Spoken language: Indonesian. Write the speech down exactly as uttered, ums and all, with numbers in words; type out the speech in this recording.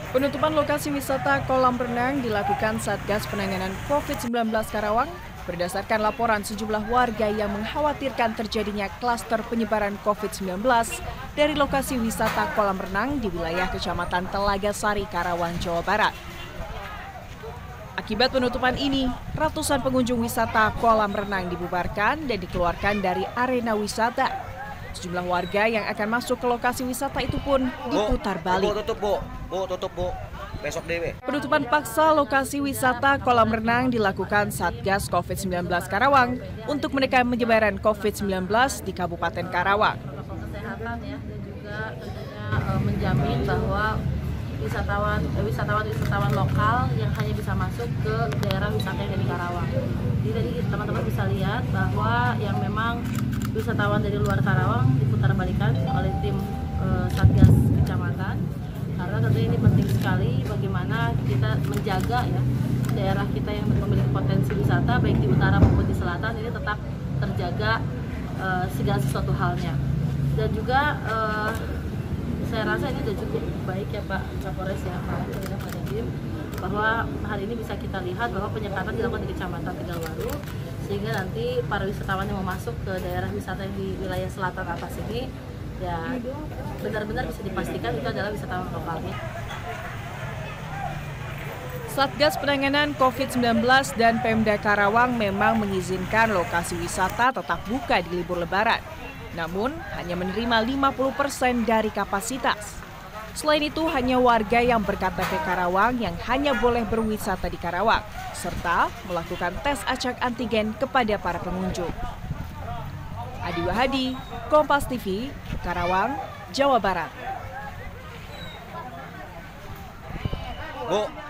Penutupan lokasi wisata kolam renang dilakukan Satgas Penanganan COVID sembilan belas Karawang berdasarkan laporan sejumlah warga yang mengkhawatirkan terjadinya klaster penyebaran COVID sembilan belas dari lokasi wisata kolam renang di wilayah Kecamatan Telaga Sari, Karawang, Jawa Barat. Akibat penutupan ini, ratusan pengunjung wisata kolam renang dibubarkan dan dikeluarkan dari arena wisata. Sejumlah warga yang akan masuk ke lokasi wisata itu pun diputar balik. Bu, tutup, Bu. Bu, tutup, Bu. Besok dewe. Penutupan paksa lokasi wisata kolam renang dilakukan Satgas COVID sembilan belas Karawang untuk menekan penyebaran COVID sembilan belas di Kabupaten Karawang. Protokol kesehatan ya, dan juga tentunya uh, menjamin bahwa wisatawan eh, wisatawan wisatawan lokal yang hanya bisa masuk ke daerah wisata yang ada di Karawang. Jadi tadi teman-teman bisa lihat bahwa yang memang wisatawan dari luar Karawang diputar balikan oleh tim uh, Satgas Kecamatan, karena tentunya ini penting sekali bagaimana kita menjaga ya daerah kita yang memiliki potensi wisata baik di utara maupun di selatan ini tetap terjaga uh, segala sesuatu halnya. Dan juga uh, saya rasa ini sudah cukup baik ya Pak Kapolres ya, Pak Dandim, bahwa hari ini bisa kita lihat bahwa penyekatan dilakukan di Kecamatan Tegalwaru, sehingga nanti para wisatawan yang mau masuk ke daerah wisata yang di wilayah selatan atas ini ya benar-benar bisa dipastikan itu adalah wisatawan lokalnya. Satgas Penanganan COVID sembilan belas dan Pemda Karawang memang mengizinkan lokasi wisata tetap buka di libur Lebaran, namun hanya menerima lima puluh persen dari kapasitas. Selain itu, hanya warga yang ber-K T P Karawang yang hanya boleh berwisata di Karawang, serta melakukan tes acak antigen kepada para pengunjung. Adi Wahadi, Kompas T V, Karawang, Jawa Barat. Bu.